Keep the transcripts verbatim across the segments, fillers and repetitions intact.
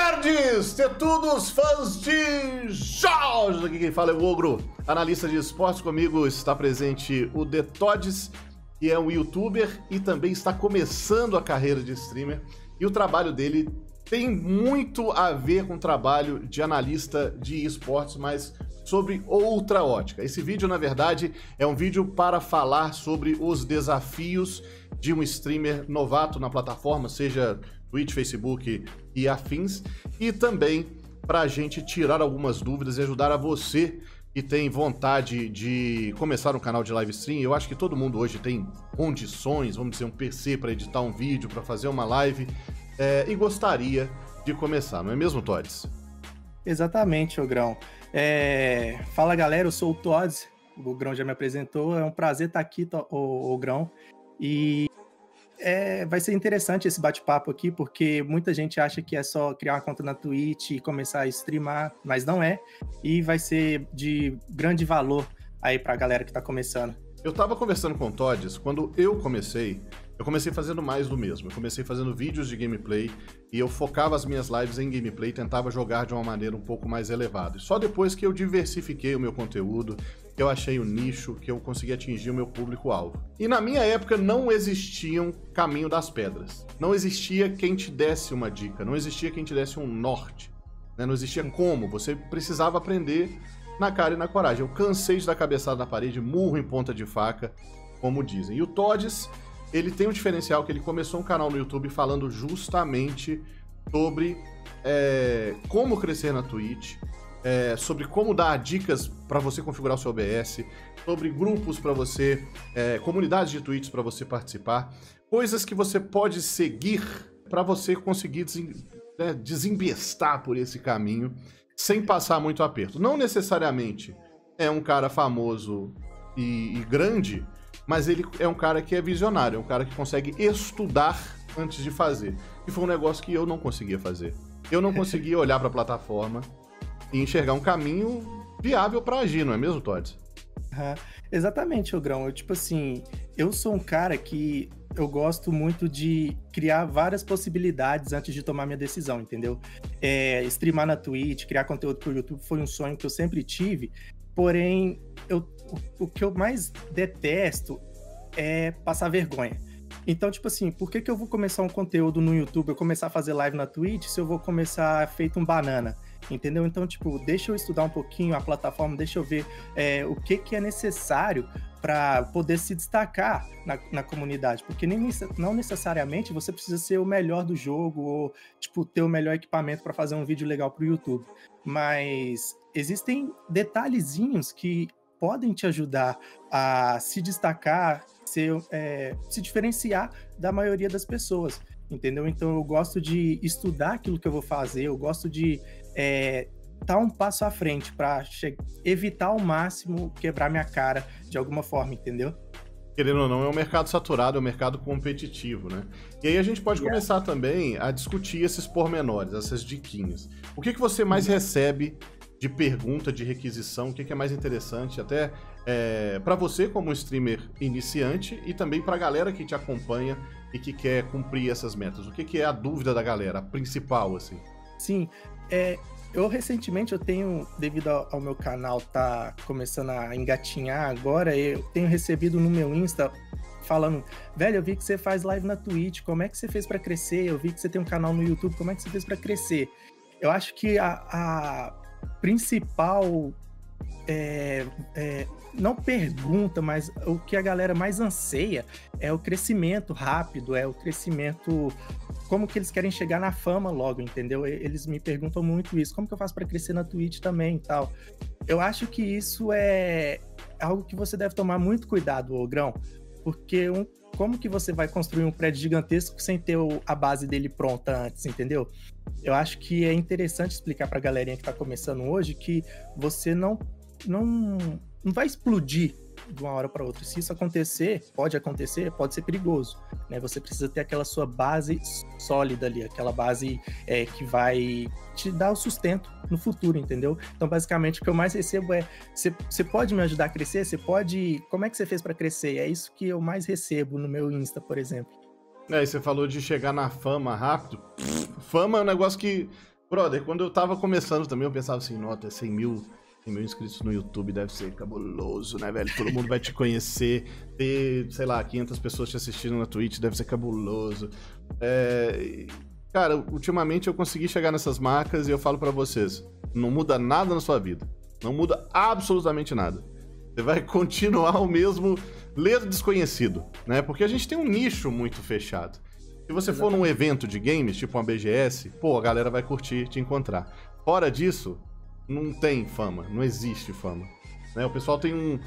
nerds, tetudos, fãs de jogos! Aqui quem fala é o Ogro, analista de esportes. Comigo está presente o Detodes, que é um youtuber e também está começando a carreira de streamer. E o trabalho dele tem muito a ver com o trabalho de analista de esportes, mas sobre outra ótica. Esse vídeo, na verdade, é um vídeo para falar sobre os desafios de um streamer novato na plataforma, seja Twitch, Facebook e afins, e também para a gente tirar algumas dúvidas e ajudar a você que tem vontade de começar um canal de live stream. Eu acho que todo mundo hoje tem condições, vamos dizer, um P C para editar um vídeo, para fazer uma live, é, e gostaria de começar, não é mesmo, Todes? Exatamente, Ogrão. É... Fala, galera, eu sou o Todes, o Grão já me apresentou, é um prazer estar aqui, Ogrão, e é... vai ser interessante esse bate-papo aqui, porque muita gente acha que é só criar uma conta na Twitch e começar a streamar, mas não é, e vai ser de grande valor aí pra galera que tá começando. Eu tava conversando com o Todes, quando eu comecei, eu comecei fazendo mais do mesmo. Eu comecei fazendo vídeos de gameplay e eu focava as minhas lives em gameplay, tentava jogar de uma maneira um pouco mais elevada. E só depois que eu diversifiquei o meu conteúdo, que eu achei o nicho, que eu consegui atingir o meu público-alvo. E na minha época não existia um caminho das pedras. Não existia quem te desse uma dica, não existia quem te desse um norte, né? Não existia como, você precisava aprender na cara e na coragem. Eu cansei de dar cabeçada na parede, murro em ponta de faca, como dizem. E o Todes, ele tem um diferencial que ele começou um canal no YouTube falando justamente sobre é, como crescer na Twitch, é, sobre como dar dicas para você configurar o seu O B S, sobre grupos para você, é, comunidades de Twitch para você participar, coisas que você pode seguir para você conseguir desem, né, desembestar por esse caminho sem passar muito aperto. Não necessariamente é um cara famoso e, e grande, mas ele é um cara que é visionário, é um cara que consegue estudar antes de fazer. E foi um negócio que eu não conseguia fazer. Eu não conseguia olhar para a plataforma e enxergar um caminho viável para agir, não é mesmo, Todd? Uhum. Exatamente, Ogrão. Eu, tipo assim, eu sou um cara que eu gosto muito de criar várias possibilidades antes de tomar minha decisão, entendeu? É, streamar na Twitch, criar conteúdo pro YouTube foi um sonho que eu sempre tive, porém, eu, o, o que eu mais detesto é passar vergonha. Então, tipo assim, por que que eu vou começar um conteúdo no YouTube, eu começar a fazer live na Twitch, se eu vou começar feito um banana? Entendeu? Então, tipo, deixa eu estudar um pouquinho a plataforma, deixa eu ver é, o que que é necessário para poder se destacar na, na comunidade, porque nem, não necessariamente você precisa ser o melhor do jogo ou, tipo, ter o melhor equipamento para fazer um vídeo legal pro YouTube, mas existem detalhezinhos que podem te ajudar a se destacar, ser, é, se diferenciar da maioria das pessoas, entendeu? Então eu gosto de estudar aquilo que eu vou fazer, eu gosto de é, dar um passo à frente para evitar ao máximo quebrar minha cara de alguma forma, entendeu? Querendo ou não, é um mercado saturado, é um mercado competitivo, né? E aí a gente pode yeah. começar também a discutir esses pormenores, essas diquinhas. O que que você mais recebe de pergunta, de requisição, o que que é mais interessante, até é, para você como streamer iniciante e também para a galera que te acompanha e que quer cumprir essas metas? O que que é a dúvida da galera, a principal, assim? Sim, é, eu recentemente eu tenho, devido ao, ao meu canal tá começando a engatinhar agora, eu tenho recebido no meu Insta falando, velho, eu vi que você faz live na Twitch, como é que você fez para crescer? Eu vi que você tem um canal no YouTube, como é que você fez para crescer? Eu acho que a, a principal é, é, não pergunta, mas o que a galera mais anseia é o crescimento rápido, é o crescimento, como que eles querem chegar na fama logo, entendeu? Eles me perguntam muito isso, como que eu faço para crescer na Twitch também e tal. Eu acho que isso é algo que você deve tomar muito cuidado, Ogrão, porque um, como que você vai construir um prédio gigantesco sem ter o, a base dele pronta antes, entendeu? Eu acho que é interessante explicar pra galerinha que tá começando hoje que você não, não, não vai explodir de uma hora para outra. Se isso acontecer, pode acontecer, pode ser perigoso, né? Você precisa ter aquela sua base sólida ali, aquela base é, que vai te dar o sustento no futuro, entendeu? Então, basicamente, o que eu mais recebo é, você pode me ajudar a crescer? Você pode... Como é que você fez para crescer? É isso que eu mais recebo no meu Insta, por exemplo. É, e você falou de chegar na fama rápido. Fama é um negócio que Brother, quando eu tava começando também, eu pensava assim, nota, cem mil, cem mil inscritos no YouTube deve ser cabuloso, né, velho? Todo mundo vai te conhecer, ter, sei lá, quinhentas pessoas te assistindo na Twitch deve ser cabuloso. É... Cara, ultimamente eu consegui chegar nessas marcas e eu falo pra vocês, não muda nada na sua vida. Não muda absolutamente nada. Você vai continuar o mesmo ler desconhecido, né? Porque a gente tem um nicho muito fechado. Se você for num evento de games, tipo uma B G S, pô, a galera vai curtir te encontrar. Fora disso, não tem fama, não existe fama. Né? O pessoal tem um,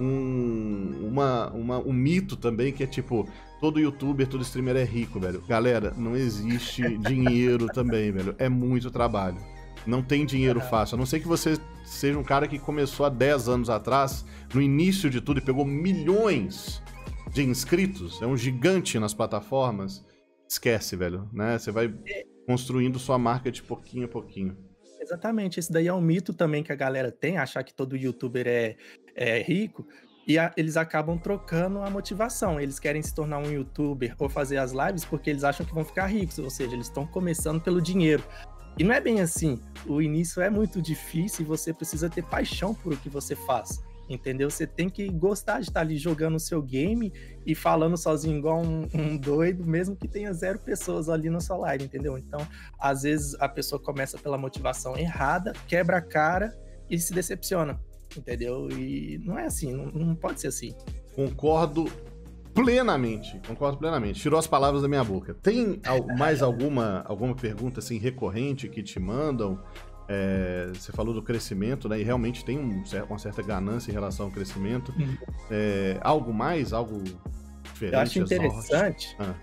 um, uma, uma, um mito também que é tipo, todo youtuber, todo streamer é rico, velho. Galera, não existe dinheiro também, velho. É muito trabalho. Não tem dinheiro fácil. A não ser que você seja um cara que começou há dez anos atrás, no início de tudo, e pegou milhões de inscritos. É um gigante nas plataformas. Esquece, velho, né? Você vai construindo sua marca de pouquinho a pouquinho. Exatamente, esse daí é um mito também que a galera tem, achar que todo youtuber é, é rico, e a, eles acabam trocando a motivação. Eles querem se tornar um youtuber ou fazer as lives porque eles acham que vão ficar ricos, ou seja, eles estão começando pelo dinheiro. E não é bem assim, o início é muito difícil e você precisa ter paixão por o que você faz. Entendeu? Você tem que gostar de estar ali jogando o seu game e falando sozinho igual um, um doido, mesmo que tenha zero pessoas ali na sua live, entendeu? Então, às vezes a pessoa começa pela motivação errada, quebra a cara e se decepciona, entendeu? E não é assim, não, não pode ser assim. Concordo plenamente, concordo plenamente. Tirou as palavras da minha boca. Tem mais alguma, alguma pergunta assim recorrente que te mandam? É, você falou do crescimento, né? E realmente tem um, uma certa ganância em relação ao crescimento. Hum. É, algo mais? Algo diferente? Eu acho interessante. Ah.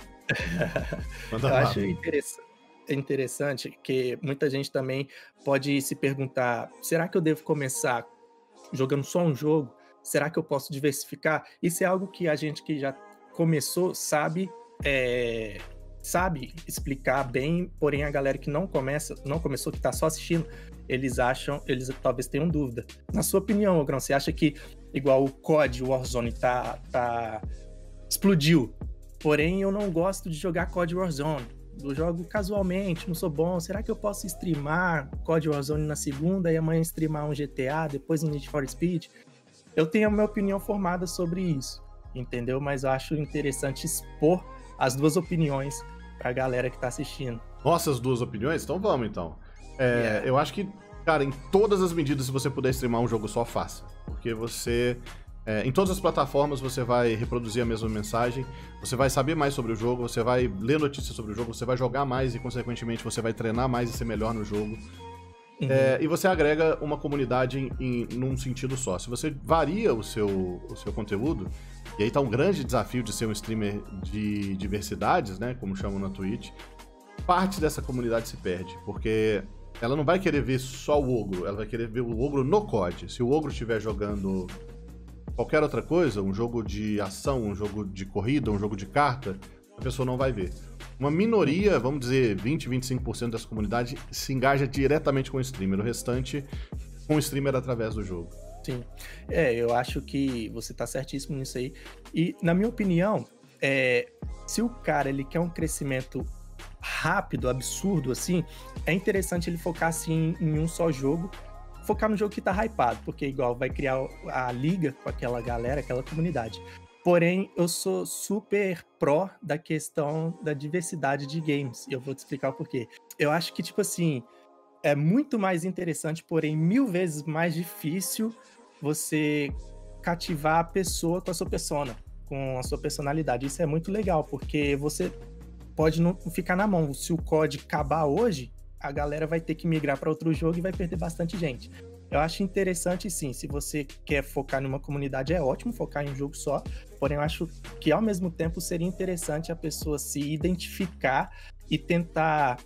Eu acho interessante, interessante que muita gente também pode se perguntar: será que eu devo começar jogando só um jogo? Será que eu posso diversificar? Isso é algo que a gente que já começou sabe. É... sabe explicar bem, porém a galera que não começa, não começou, que tá só assistindo, eles acham, eles talvez tenham dúvida. Na sua opinião, Ogrão, você acha que igual o C O D, o Warzone tá, tá explodiu, porém eu não gosto de jogar C O D Warzone, eu jogo casualmente, não sou bom, será que eu posso streamar C O D Warzone na segunda e amanhã streamar um G T A, depois um Need for Speed? Eu tenho a minha opinião formada sobre isso, entendeu? Mas eu acho interessante expor as duas opiniões pra galera que tá assistindo. Nossas duas opiniões? Então vamos, então. É, yeah. Eu acho que, cara, em todas as medidas, se você puder streamar um jogo só, faça. Porque você... É, em todas as plataformas você vai reproduzir a mesma mensagem, você vai saber mais sobre o jogo, você vai ler notícias sobre o jogo, você vai jogar mais e, consequentemente, você vai treinar mais e ser melhor no jogo. Uhum. É, e você agrega uma comunidade em, em, num sentido só. Se você varia o seu, o seu conteúdo, e aí tá um grande desafio de ser um streamer de diversidades, né, como chamam na Twitch, parte dessa comunidade se perde, porque ela não vai querer ver só o ogro, ela vai querer ver o ogro no C O D. Se o ogro estiver jogando qualquer outra coisa, um jogo de ação, um jogo de corrida, um jogo de carta, a pessoa não vai ver. Uma minoria, vamos dizer, vinte, vinte e cinco por cento dessa comunidade se engaja diretamente com o streamer, o restante com o streamer através do jogo. Sim, é, eu acho que você tá certíssimo nisso aí. E, na minha opinião, é, se o cara ele quer um crescimento rápido, absurdo, assim, é interessante ele focar, assim, em um só jogo, focar no jogo que tá hypado, porque, igual, vai criar a liga com aquela galera, aquela comunidade. Porém, eu sou super pró da questão da diversidade de games, e eu vou te explicar o porquê. Eu acho que, tipo assim, é muito mais interessante, porém mil vezes mais difícil você cativar a pessoa com a sua persona, com a sua personalidade. Isso é muito legal, porque você pode não ficar na mão. Se o C O D acabar hoje, a galera vai ter que migrar para outro jogo e vai perder bastante gente. Eu acho interessante, sim, se você quer focar numa comunidade, é ótimo focar em um jogo só, porém eu acho que, ao mesmo tempo, seria interessante a pessoa se identificar e tentar...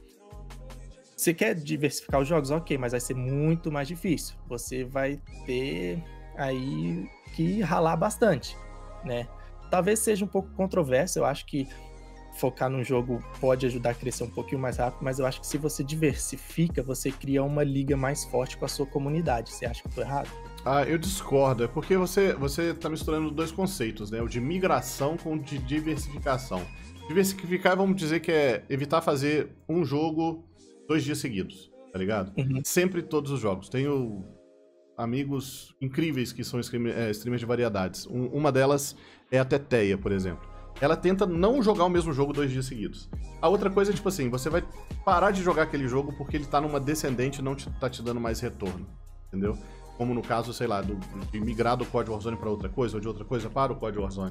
Você quer diversificar os jogos? Ok, mas vai ser muito mais difícil. Você vai ter aí que ralar bastante, né? Talvez seja um pouco controverso, eu acho que focar num jogo pode ajudar a crescer um pouquinho mais rápido, mas eu acho que se você diversifica, você cria uma liga mais forte com a sua comunidade. Você acha que eu tô errado? Ah, eu discordo, é porque você, você tá misturando dois conceitos, né? O de migração com o de diversificação. Diversificar, vamos dizer que é evitar fazer um jogo dois dias seguidos, tá tá ligado? Uhum. Sempre todos os jogos. Tenho amigos incríveis que são stream, é, streamers de variedades. Um, uma delas é a Teteia, por exemplo. Ela tenta não jogar o mesmo jogo dois dias seguidos. A outra coisa é, tipo assim, você vai parar de jogar aquele jogo porque ele tá numa descendente e não te, tá te dando mais retorno, entendeu? Como no caso, sei lá, do, de migrar do Code Warzone para outra coisa, ou de outra coisa para o Code Warzone.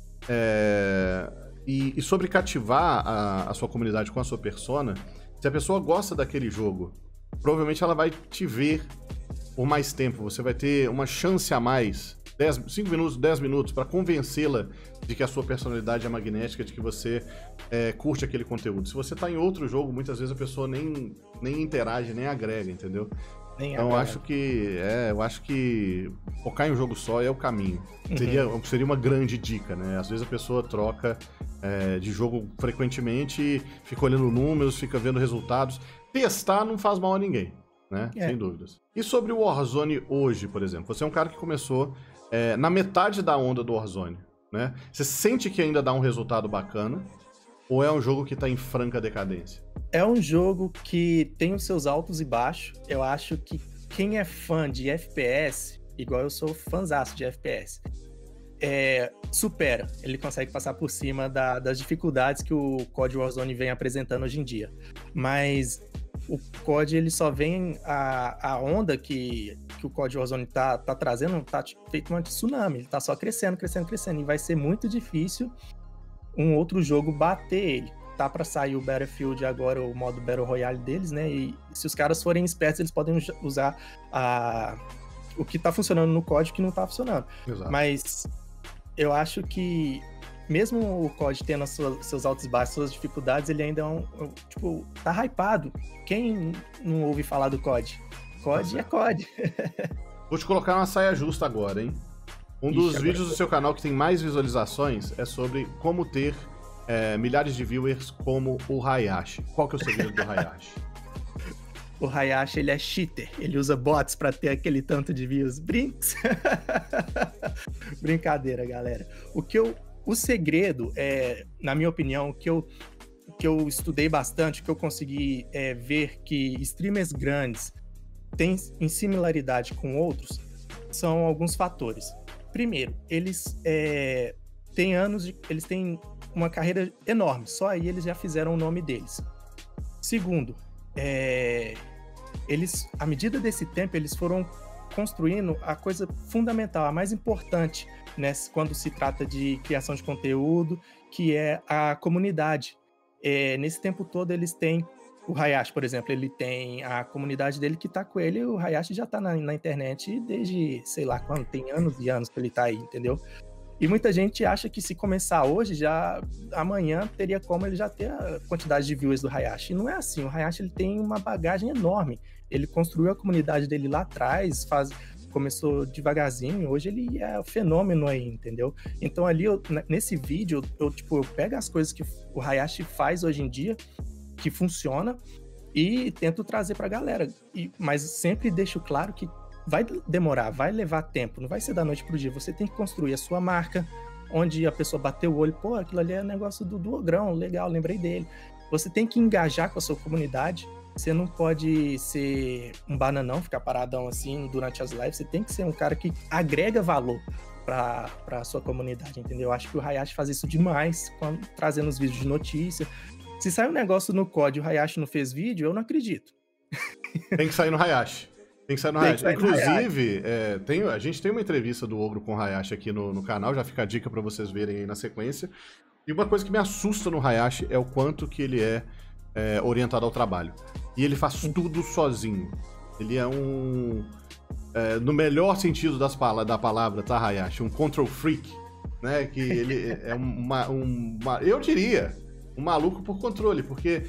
É... E, e sobre cativar a, a sua comunidade com a sua persona, se a pessoa gosta daquele jogo, provavelmente ela vai te ver por mais tempo. Você vai ter uma chance a mais, cinco minutos, dez minutos, para convencê-la de que a sua personalidade é magnética, de que você é, curte aquele conteúdo. Se você tá em outro jogo, muitas vezes a pessoa nem, nem interage, nem agrega, entendeu? Nem então eu agrega. acho que é, eu acho que focar em um jogo só é o caminho. Uhum. Seria, seria uma grande dica, né? Às vezes a pessoa troca é, de jogo frequentemente, fica olhando números, fica vendo resultados. Testar não faz mal a ninguém, né? É. Sem dúvidas. E sobre o Warzone hoje, por exemplo? Você é um cara que começou é, na metade da onda do Warzone, né? Você sente que ainda dá um resultado bacana? Ou é um jogo que tá em franca decadência? É um jogo que tem os seus altos e baixos. Eu acho que quem é fã de F P S, igual eu sou fãzaço de F P S, é, supera. Ele consegue passar por cima da, das dificuldades que o C O D Warzone vem apresentando hoje em dia. Mas o C O D, ele só vem... A, a onda que, que o C O D Warzone tá, tá trazendo, tá feito uma tsunami. Ele tá só crescendo, crescendo, crescendo. E vai ser muito difícil um outro jogo bater ele. Tá pra sair o Battlefield agora, o modo Battle Royale deles, né? E se os caras forem espertos, eles podem usar a... o que tá funcionando no código que não tá funcionando. Exato. Mas eu acho que mesmo o C O D tendo sua, seus altos e baixos, suas dificuldades, ele ainda é um... Tipo, tá hypado. Quem não ouve falar do C O D? C O D Tá é C O D. Vou te colocar uma saia justa agora, hein? Um Ixi, dos agora vídeos foi. do seu canal que tem mais visualizações é sobre como ter é, milhares de viewers como o Hayashi. Qual que é o segredo do Hayashi? O Hayashi, ele é cheater. Ele usa bots pra ter aquele tanto de views. Brinks. Brincadeira, galera. O que eu... O segredo, é, na minha opinião, o que eu, que eu estudei bastante, o que eu consegui é, ver que streamers grandes têm em similaridade com outros, são alguns fatores. Primeiro, eles é, têm anos de... Eles têm uma carreira enorme. Só aí eles já fizeram o nome deles. Segundo, é, eles, à medida desse tempo, eles foram construindo a coisa fundamental, a mais importante, né, quando se trata de criação de conteúdo, que é a comunidade. É, nesse tempo todo, eles têm o Hayashi, por exemplo, ele tem a comunidade dele que tá com ele, e o Hayashi já tá na, na internet desde, sei lá quando, tem anos e anos que ele tá aí, entendeu? E muita gente acha que se começar hoje, já amanhã teria como ele já ter a quantidade de viewers do Hayashi. E não é assim, o Hayashi ele tem uma bagagem enorme. Ele construiu a comunidade dele lá atrás, faz, começou devagarzinho, hoje ele é um fenômeno aí, entendeu? Então ali, eu, nesse vídeo, eu, tipo, eu pego as coisas que o Hayashi faz hoje em dia, que funciona, e tento trazer pra galera. E, mas sempre deixo claro que vai demorar, vai levar tempo, não vai ser da noite pro dia. Você tem que construir a sua marca, onde a pessoa bateu o olho, pô, aquilo ali é negócio do, do Ogrão, legal, lembrei dele. Você tem que engajar com a sua comunidade, você não pode ser um bananão, ficar paradão assim durante as lives, você tem que ser um cara que agrega valor pra, pra sua comunidade, entendeu? Eu acho que o Hayashi faz isso demais, quando, trazendo os vídeos de notícia. Se sai um negócio no C O D e o Hayashi não fez vídeo, eu não acredito. Tem que sair no Hayashi. Tem que sair no Tem Hayashi. que sair no Inclusive, é, tem, a gente tem uma entrevista do Ogro com o Hayashi aqui no, no canal, já fica a dica pra vocês verem aí na sequência. E uma coisa que me assusta no Hayashi é o quanto que ele é, é orientado ao trabalho. E ele faz tudo sozinho. Ele é um... É, no melhor sentido das pala da palavra, tá, Hayashi? Um control freak, né? Que ele é uma, uma... Eu diria, um maluco por controle, porque...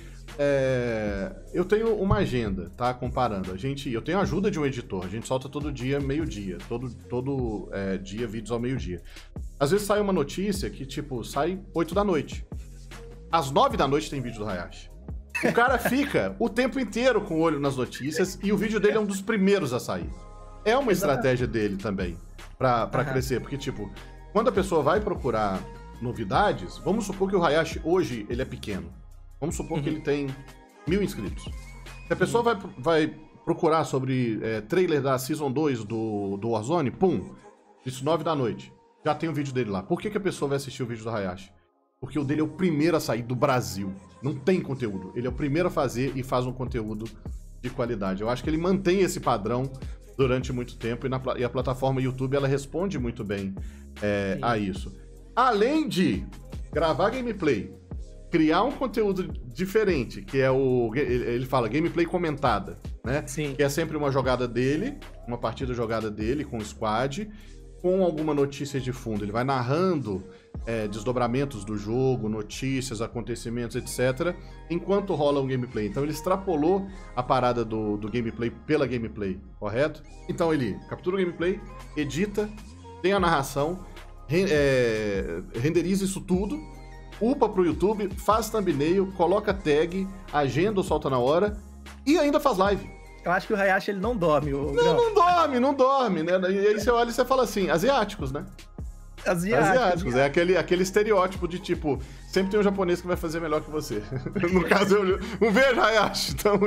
É, eu tenho uma agenda, tá? Comparando. A gente, eu tenho a ajuda de um editor. A gente solta todo dia, meio-dia. Todo, todo é, dia, vídeos ao meio-dia. Às vezes sai uma notícia que, tipo, sai oito da noite. Às nove da noite tem vídeo do Hayashi. O cara fica o tempo inteiro com o olho nas notícias e o vídeo dele é um dos primeiros a sair. É uma estratégia dele também, pra, pra uhum. crescer. Porque, tipo, quando a pessoa vai procurar novidades, vamos supor que o Hayashi hoje ele é pequeno. Vamos supor uhum. que ele tem mil inscritos. Se a pessoa vai, vai procurar sobre é, trailer da Season dois do, do Warzone, pum, isso nove da noite. Já tem o vídeo dele lá. Por que, que a pessoa vai assistir o vídeo do Hayashi? Porque o dele é o primeiro a sair do Brasil. Não tem conteúdo. Ele é o primeiro a fazer e faz um conteúdo de qualidade. Eu acho que ele mantém esse padrão durante muito tempo e, na, e a plataforma YouTube ela responde muito bem é, a isso. Além de gravar gameplay, criar um conteúdo diferente, que é o... ele fala gameplay comentada, né? Sim. Que é sempre uma jogada dele, uma partida jogada dele com o squad, com alguma notícia de fundo. Ele vai narrando é, desdobramentos do jogo, notícias, acontecimentos, etcétera, enquanto rola um gameplay. Então ele extrapolou a parada do, do gameplay pela gameplay, correto? Então ele captura o gameplay, edita, tem a narração, re, é, renderiza isso tudo, upa pro YouTube, faz thumbnail, coloca tag, agenda ou solta na hora e ainda faz live. Eu acho que o Hayashi, ele não dorme. O não, não dorme, não dorme, né? E aí você olha e você fala assim, asiáticos, né? Asiáticos. Asiáticos. É aquele, aquele estereótipo de tipo, sempre tem um japonês que vai fazer melhor que você. No caso, eu, um beijo, Hayashi, tamo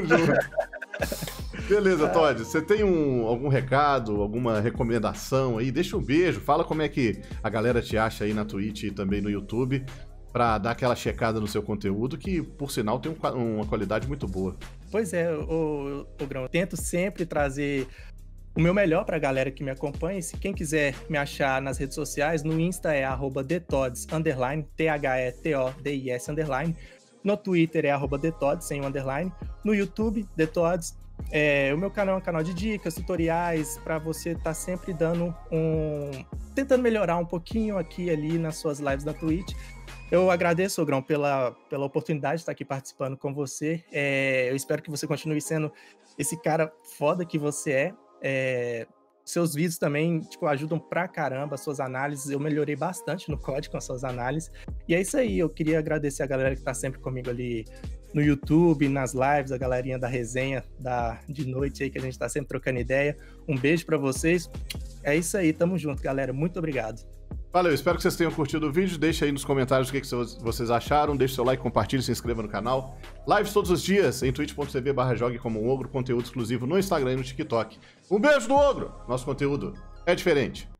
junto. Beleza, Todd, você tem um, algum recado, alguma recomendação aí? Deixa um beijo, fala como é que a galera te acha aí na Twitch e também no YouTube, pra dar aquela checada no seu conteúdo, que, por sinal, tem um, uma qualidade muito boa. Pois é, o, o, o Grão, eu tento sempre trazer o meu melhor pra galera que me acompanha. Se quem quiser me achar nas redes sociais, no Insta é arroba detods, underline, T H E T O D I S, underline. No Twitter é arroba detods, sem o underline. No YouTube, detods. É, o meu canal é um canal de dicas, tutoriais, para você estar tá sempre dando um... tentando melhorar um pouquinho aqui e ali nas suas lives da Twitch. Eu agradeço, Grão, pela, pela oportunidade de estar aqui participando com você. É, eu espero que você continue sendo esse cara foda que você é. É, seus vídeos também tipo, ajudam pra caramba, suas análises. Eu melhorei bastante no código com as suas análises. E é isso aí, eu queria agradecer a galera que tá sempre comigo ali no YouTube, nas lives, a galerinha da resenha da, de noite aí, que a gente tá sempre trocando ideia. Um beijo pra vocês. É isso aí, tamo junto, galera. Muito obrigado. Valeu, espero que vocês tenham curtido o vídeo. Deixa aí nos comentários o que, que vocês acharam. Deixa seu like, compartilhe, se inscreva no canal. Lives todos os dias em twitch ponto tv barra jogue como um ogro. Conteúdo exclusivo no Instagram e no TikTok. Um beijo do Ogro! Nosso conteúdo é diferente.